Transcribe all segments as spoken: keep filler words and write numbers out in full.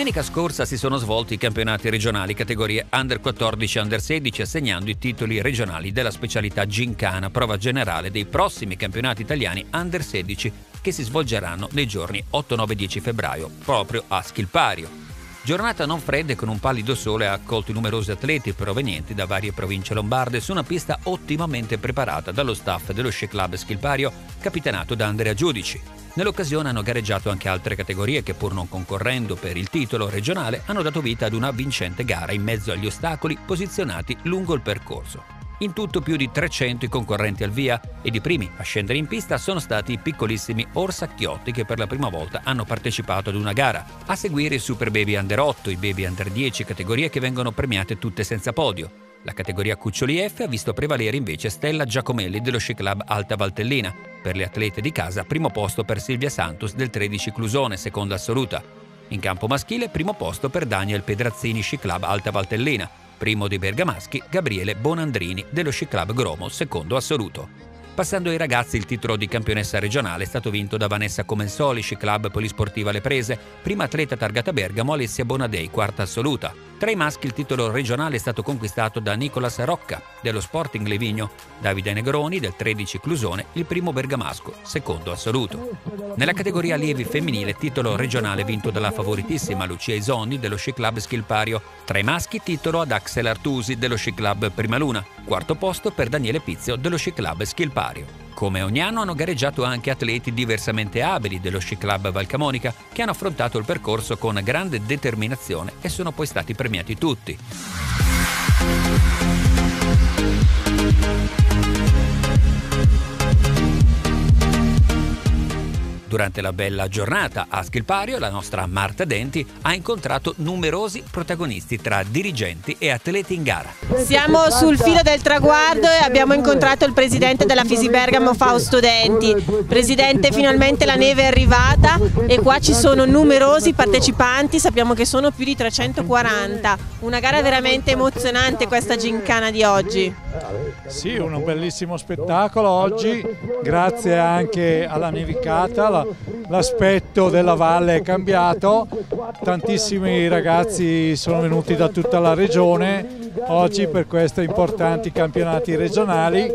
Domenica scorsa si sono svolti i campionati regionali categorie Under quattordici e Under sedici, assegnando i titoli regionali della specialità Gincana, prova generale dei prossimi campionati italiani Under sedici che si svolgeranno nei giorni otto, nove e dieci febbraio, proprio a Schilpario. Giornata non fredda e con un pallido sole ha accolto numerosi atleti provenienti da varie province lombarde su una pista ottimamente preparata dallo staff dello Sci Club Schilpario, capitanato da Andrea Giudici. Nell'occasione hanno gareggiato anche altre categorie che, pur non concorrendo per il titolo regionale, hanno dato vita ad una vincente gara in mezzo agli ostacoli posizionati lungo il percorso. In tutto più di trecento i concorrenti al via ed i primi a scendere in pista sono stati i piccolissimi Orsacchiotti che per la prima volta hanno partecipato ad una gara. A seguire i Super Baby Under otto, i Baby Under dieci, categorie che vengono premiate tutte senza podio. La categoria Cuccioli F ha visto prevalere invece Stella Giacomelli dello Sci Club Alta Valtellina. Per le atlete di casa, primo posto per Silvia Santos del tredici Clusone, seconda assoluta. In campo maschile, primo posto per Daniel Pedrazzini Sci Club Alta Valtellina. Primo dei bergamaschi, Gabriele Bonandrini dello Sci Club Gromo, secondo assoluto. Passando ai ragazzi, il titolo di campionessa regionale è stato vinto da Vanessa Comensoli, Sci Club Polisportiva Le Prese, prima atleta targata Bergamo Alessia Bonadei, quarta assoluta. Tra i maschi il titolo regionale è stato conquistato da Nicolas Rocca, dello Sporting Livigno, Davide Negroni, del tredici Clusone, il primo bergamasco, secondo assoluto. Nella categoria allievi femminile, titolo regionale vinto dalla favoritissima Lucia Isonni, dello Sci Club Schilpario. Tra i maschi, titolo ad Axel Artusi, dello Sci Club Primaluna. Quarto posto per Daniele Pizio, dello Sci Club Schilpario. Come ogni anno hanno gareggiato anche atleti diversamente abili dello Sci Club Valcamonica che hanno affrontato il percorso con grande determinazione e sono poi stati premiati tutti. Durante la bella giornata a Schilpario, la nostra Marta Denti ha incontrato numerosi protagonisti tra dirigenti e atleti in gara. Siamo sul filo del traguardo e abbiamo incontrato il presidente della Fisi Bergamo, Fausto Denti. Presidente, finalmente la neve è arrivata e qua ci sono numerosi partecipanti, sappiamo che sono più di trecentoquaranta. Una gara veramente emozionante questa gincana di oggi. Sì, un bellissimo spettacolo oggi, grazie anche alla nevicata. L'aspetto della valle è cambiato, tantissimi ragazzi sono venuti da tutta la regione oggi per questi importanti campionati regionali,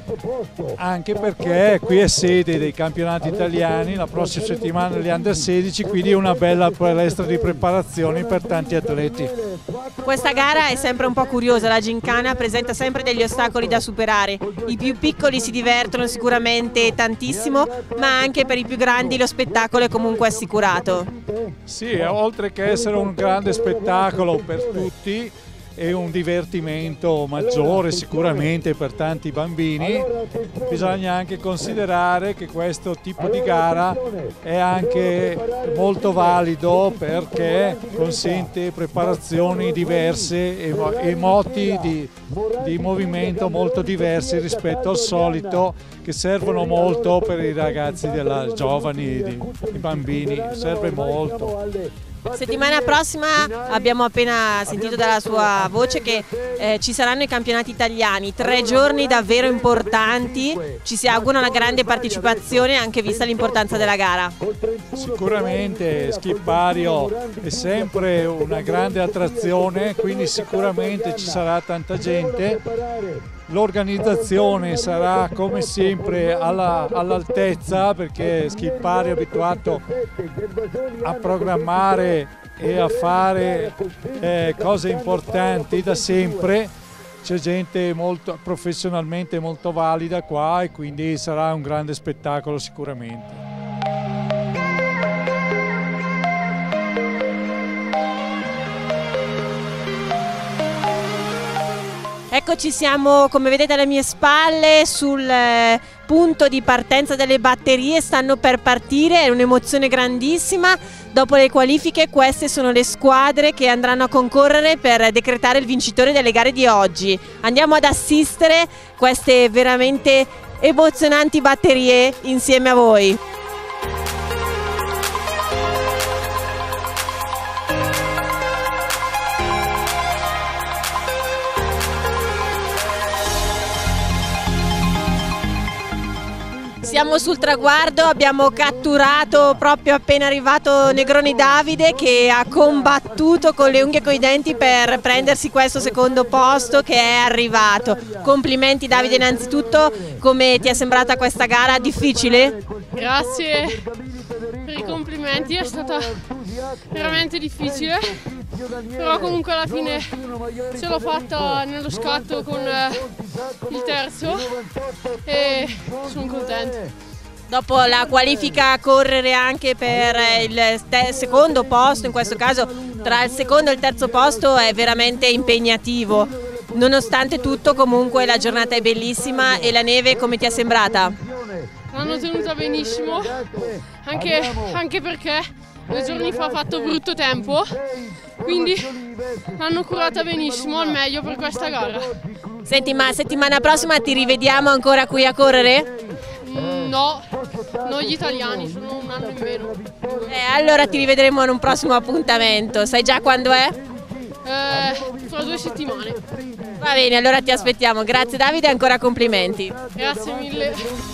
anche perché qui è sede dei campionati italiani, la prossima settimana gli Under sedici, quindi è una bella palestra di preparazioni per tanti atleti. Questa gara è sempre un po' curiosa, la gincana presenta sempre degli ostacoli da superare, i più piccoli si divertono sicuramente tantissimo, ma anche per i più grandi lo spettacolo è comunque assicurato. Sì, oltre che essere un grande spettacolo per tutti, è un divertimento maggiore sicuramente per tanti bambini. Bisogna anche considerare che questo tipo di gara è anche molto valido perché consente preparazioni diverse e moti di, di movimento molto diversi rispetto al solito, che servono molto per i ragazzi della giovani, i bambini, serve molto. Settimana prossima abbiamo appena sentito dalla sua voce che eh, ci saranno i campionati italiani, tre giorni davvero importanti, ci si augura una grande partecipazione anche vista l'importanza della gara. Sicuramente Schilpario è sempre una grande attrazione, quindi sicuramente ci sarà tanta gente. L'organizzazione sarà come sempre all'altezza perché Schilpario è abituato a programmare e a fare eh, cose importanti da sempre. C'è gente molto professionalmente molto valida qua e quindi sarà un grande spettacolo sicuramente. Eccoci, siamo come vedete alle mie spalle sul punto di partenza delle batterie, stanno per partire, è un'emozione grandissima. Dopo le qualifiche queste sono le squadre che andranno a concorrere per decretare il vincitore delle gare di oggi. Andiamo ad assistere queste veramente emozionanti batterie insieme a voi. Siamo sul traguardo, abbiamo catturato proprio appena arrivato Negroni Davide che ha combattuto con le unghie e con i denti per prendersi questo secondo posto che è arrivato. Complimenti Davide innanzitutto, come ti è sembrata questa gara? Difficile? Grazie per i complimenti, è stata veramente difficile, però comunque alla fine ce l'ho fatta nello scatto con il terzo e sono contento. Dopo la qualifica a correre anche per il secondo posto, in questo caso tra il secondo e il terzo posto è veramente impegnativo. Nonostante tutto comunque la giornata è bellissima e la neve come ti è sembrata? L'hanno tenuta benissimo, anche, anche perché due giorni fa ha fatto brutto tempo, quindi l'hanno curata benissimo, al meglio per questa gara. Senti, ma settimana prossima ti rivediamo ancora qui a correre? Mm, no, noi gli italiani, sono un anno in meno. Eh, allora ti rivedremo in un prossimo appuntamento, sai già quando è? Eh, fra due settimane. Va bene, allora ti aspettiamo. Grazie Davide e ancora complimenti. Grazie mille.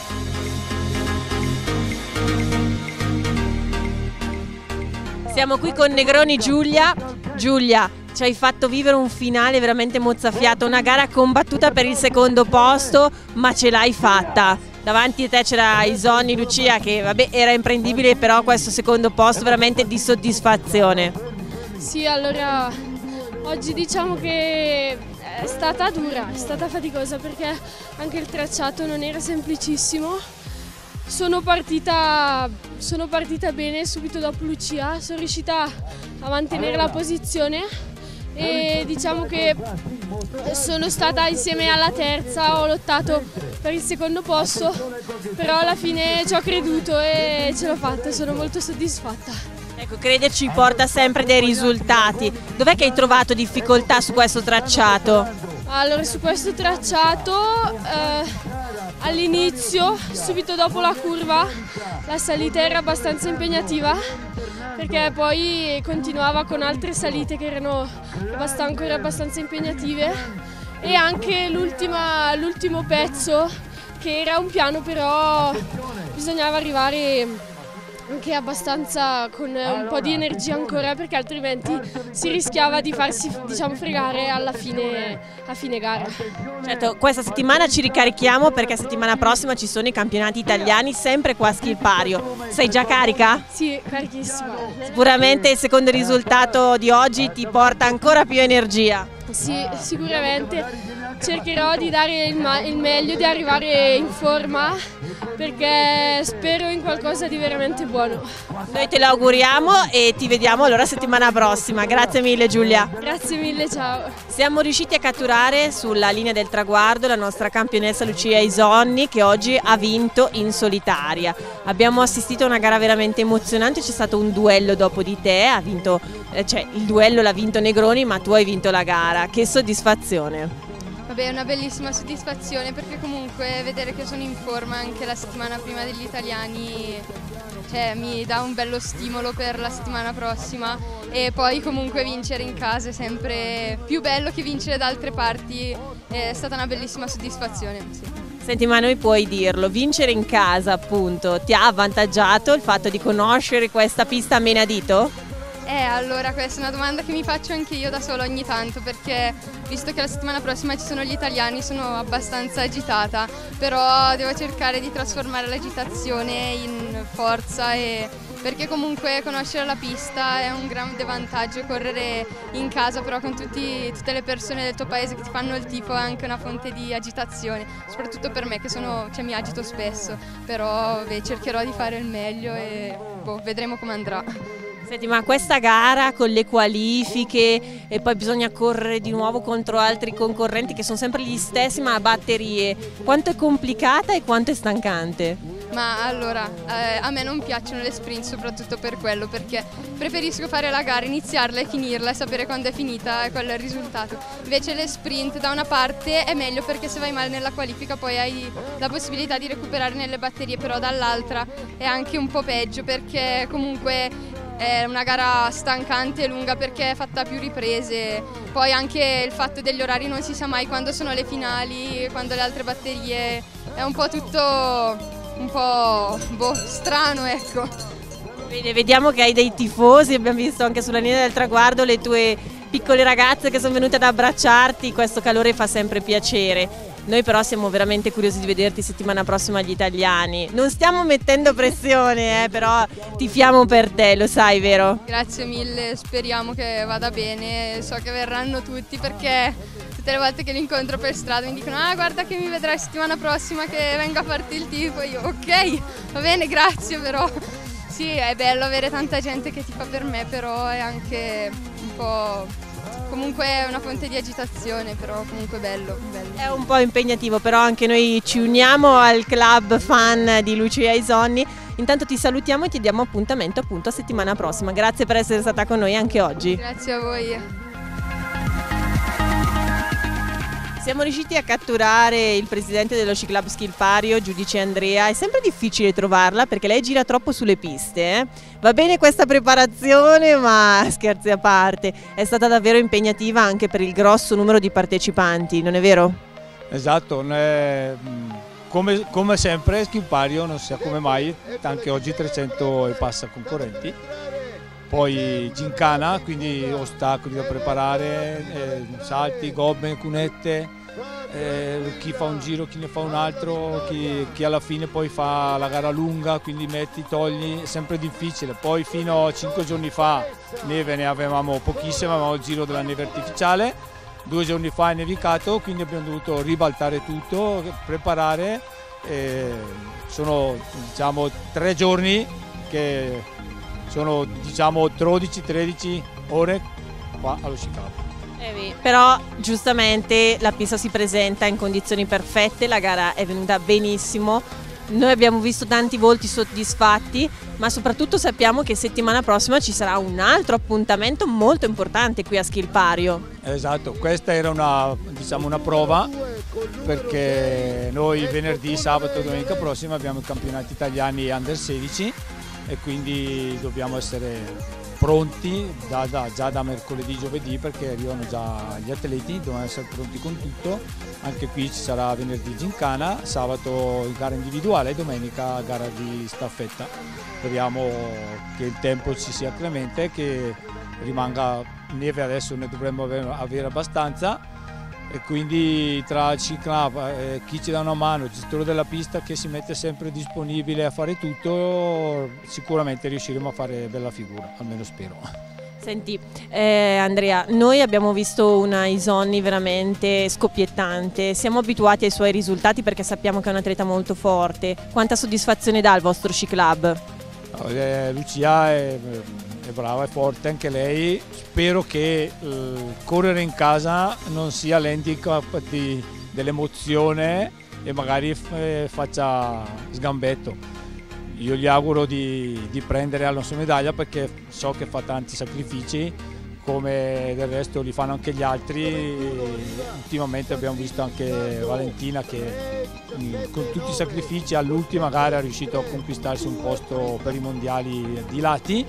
Siamo qui con Negroni Giulia. Giulia, ci hai fatto vivere un finale veramente mozzafiato, una gara combattuta per il secondo posto, ma ce l'hai fatta. Davanti a te c'era Isonni Lucia che vabbè era imprendibile, però questo secondo posto veramente di soddisfazione. Sì, allora oggi diciamo che è stata dura, è stata faticosa perché anche il tracciato non era semplicissimo. Sono partita, sono partita bene subito dopo Lucia, sono riuscita a mantenere la posizione e diciamo che sono stata insieme alla terza, ho lottato per il secondo posto, però alla fine ci ho creduto e ce l'ho fatta, sono molto soddisfatta. Ecco, crederci porta sempre dei risultati. Dov'è che hai trovato difficoltà su questo tracciato? Allora, su questo tracciato eh, all'inizio, subito dopo la curva, la salita era abbastanza impegnativa perché poi continuava con altre salite che erano abbast- ancora abbastanza impegnative e anche l'ultimo pezzo che era un piano, però bisognava arrivare anche abbastanza con un po' di energia ancora perché altrimenti si rischiava di farsi, diciamo, fregare alla fine, a fine gara. Certo, questa settimana ci ricarichiamo perché settimana prossima ci sono i campionati italiani sempre qua a Schilpario. Sei già carica? Sì, carichissima. Sicuramente il secondo risultato di oggi ti porta ancora più energia. Sì, sicuramente cercherò di dare il, il meglio, di arrivare in forma perché spero in qualcosa di veramente buono. Noi te lo auguriamo e ti vediamo allora settimana prossima. Grazie mille Giulia. Grazie mille, ciao. Siamo riusciti a catturare sulla linea del traguardo la nostra campionessa Lucia Isonni che oggi ha vinto in solitaria. Abbiamo assistito a una gara veramente emozionante, c'è stato un duello dopo di te, ha vinto, cioè il duello l'ha vinto Negroni ma tu hai vinto la gara. Che soddisfazione! Vabbè, è una bellissima soddisfazione perché comunque vedere che sono in forma anche la settimana prima degli italiani, cioè, mi dà un bello stimolo per la settimana prossima e poi comunque vincere in casa è sempre più bello che vincere da altre parti, è stata una bellissima soddisfazione. Sì. Senti, ma noi puoi dirlo, vincere in casa appunto ti ha avvantaggiato il fatto di conoscere questa pista a menadito? Eh, allora questa è una domanda che mi faccio anche io da sola ogni tanto perché visto che la settimana prossima ci sono gli italiani sono abbastanza agitata, però devo cercare di trasformare l'agitazione in forza e perché comunque conoscere la pista è un grande vantaggio, correre in casa però con tutti, tutte le persone del tuo paese che ti fanno il tifo è anche una fonte di agitazione, soprattutto per me che sono, cioè, mi agito spesso, però beh, cercherò di fare il meglio e boh, vedremo come andrà. Senti, ma questa gara con le qualifiche e poi bisogna correre di nuovo contro altri concorrenti che sono sempre gli stessi ma a batterie, quanto è complicata e quanto è stancante? Ma allora, eh, a me non piacciono le sprint soprattutto per quello perché preferisco fare la gara, iniziarla e finirla e sapere quando è finita e quello è il risultato. Invece le sprint da una parte è meglio perché se vai male nella qualifica poi hai la possibilità di recuperare nelle batterie, però dall'altra è anche un po' peggio perché comunque è una gara stancante e lunga perché è fatta a più riprese, poi anche il fatto degli orari non si sa mai quando sono le finali, quando le altre batterie, è un po' tutto un po' boh, strano, ecco. Bene, vediamo che hai dei tifosi, abbiamo visto anche sulla linea del traguardo le tue piccole ragazze che sono venute ad abbracciarti, questo calore fa sempre piacere. Noi però siamo veramente curiosi di vederti settimana prossima agli italiani. Non stiamo mettendo pressione, eh, però tifiamo per te, lo sai, vero? Grazie mille, speriamo che vada bene, so che verranno tutti perché tutte le volte che li incontro per strada mi dicono ah guarda che mi vedrai settimana prossima che venga a farti il tifo, io ok, va bene, grazie, però sì, è bello avere tanta gente che tifa per me, però è anche un po'... comunque è una fonte di agitazione, però comunque bello, bello. È un po' impegnativo, però anche noi ci uniamo al club fan di Lucia Isonni. Intanto ti salutiamo e ti diamo appuntamento appunto a settimana prossima. Grazie per essere stata con noi anche oggi. Grazie a voi. Siamo riusciti a catturare il presidente dello Sci Club Schilpario, Giudice Andrea. È sempre difficile trovarla perché lei gira troppo sulle piste. Eh? Va bene questa preparazione, ma scherzi a parte, è stata davvero impegnativa anche per il grosso numero di partecipanti, non è vero? Esatto, come, come sempre Schilpario non sa come mai, anche oggi trecento e passa concorrenti. Poi gincana, quindi ostacoli da preparare, eh, salti, gobbe, cunette, eh, chi fa un giro, chi ne fa un altro, chi, chi alla fine poi fa la gara lunga, quindi metti, togli, è sempre difficile. Poi fino a cinque giorni fa neve ne avevamo pochissima, avevamo il giro della neve artificiale, due giorni fa è nevicato, quindi abbiamo dovuto ribaltare tutto, preparare, eh, sono diciamo tre giorni che... sono diciamo dodici tredici ore qua allo Sci Club. Eh però giustamente la pista si presenta in condizioni perfette, la gara è venuta benissimo, noi abbiamo visto tanti volti soddisfatti, ma soprattutto sappiamo che settimana prossima ci sarà un altro appuntamento molto importante qui a Schilpario. Esatto, questa era una, diciamo, una prova perché noi venerdì, sabato e domenica prossima abbiamo i campionati italiani under sedici e quindi dobbiamo essere pronti da, da, già da mercoledì, giovedì, perché arrivano già gli atleti, dobbiamo essere pronti con tutto. Anche qui ci sarà venerdì gincana, sabato gara individuale e domenica gara di staffetta. Speriamo che il tempo ci sia clemente, che rimanga neve, adesso ne dovremmo avere, avere abbastanza. E quindi tra Sci Club, eh, chi ci dà una mano, il gestore della pista che si mette sempre disponibile a fare tutto, sicuramente riusciremo a fare bella figura, almeno spero. Senti eh, Andrea, noi abbiamo visto una Isonni veramente scoppiettante, siamo abituati ai suoi risultati perché sappiamo che è un atleta molto forte. Quanta soddisfazione dà il vostro Sci Club? Eh, Lucia è, è brava, è forte anche lei. Spero che eh, correre in casa non sia l'handicap dell'emozione e magari eh, faccia sgambetto. Io gli auguro di, di prendere la sua medaglia perché so che fa tanti sacrifici, come del resto li fanno anche gli altri. Ultimamente abbiamo visto anche Valentina che mh, con tutti i sacrifici all'ultima gara è riuscito a conquistarsi un posto per i mondiali di lati.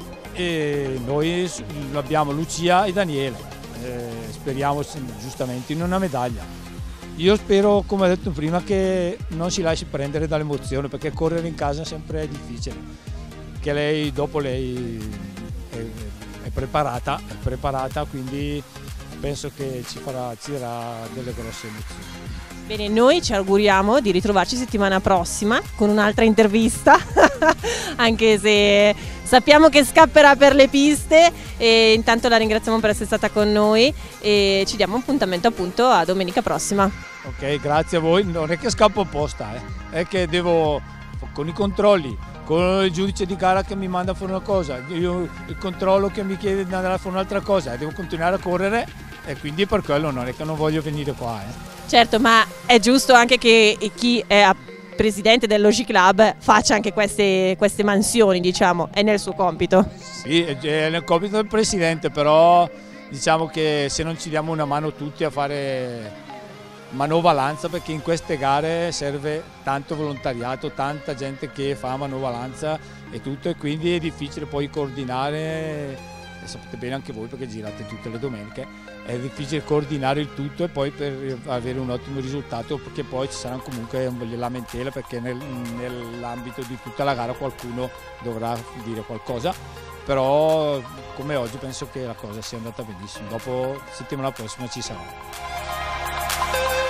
E noi abbiamo Lucia e Daniele, eh, speriamo giustamente in una medaglia. Io spero, come ho detto prima, che non si lasci prendere dall'emozione, perché correre in casa è sempre difficile, che lei dopo lei è, è preparata, è preparata, quindi penso che ci farà, ci darà delle grosse emozioni. Bene, noi ci auguriamo di ritrovarci settimana prossima con un'altra intervista, anche se sappiamo che scapperà per le piste, e intanto la ringraziamo per essere stata con noi e ci diamo appuntamento appunto a domenica prossima. Ok, grazie a voi, non è che scappo apposta, eh. È che devo, con i controlli, con il giudice di gara che mi manda a fare una cosa, io, il controllo che mi chiede di andare a fare un'altra cosa, devo continuare a correre e quindi per quello non è che non voglio venire qua. Eh. Certo, ma è giusto anche che chi è presidente dello Sci Club faccia anche queste, queste mansioni, diciamo, è nel suo compito. Sì, è nel compito del presidente, però diciamo che se non ci diamo una mano tutti a fare manovalanza, perché in queste gare serve tanto volontariato, tanta gente che fa manovalanza e tutto, e quindi è difficile poi coordinare e sapete bene anche voi perché girate tutte le domeniche, è difficile coordinare il tutto e poi per avere un ottimo risultato, perché poi ci saranno comunque le lamentele perché nel, nell'ambito di tutta la gara qualcuno dovrà dire qualcosa, però come oggi penso che la cosa sia andata benissimo, dopo settimana prossima ci sarà.